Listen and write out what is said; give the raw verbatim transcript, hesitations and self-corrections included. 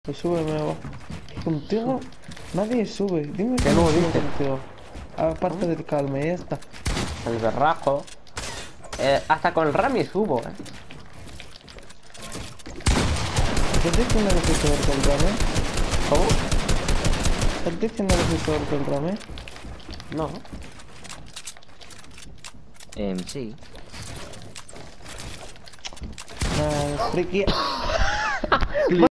Pues súbeme abajo. Contigo nadie sube. Dime ¿Qué que no no sube dices? contigo. Aparte del calme, ya está. El berraco. Eh, hasta con el Rami subo, eh. ¿Estás diciendo que soy peor que el Rame? ¿Cómo? ¿Estás diciendo que soy peor que el Rame? No. Em, sí. Ah, friki.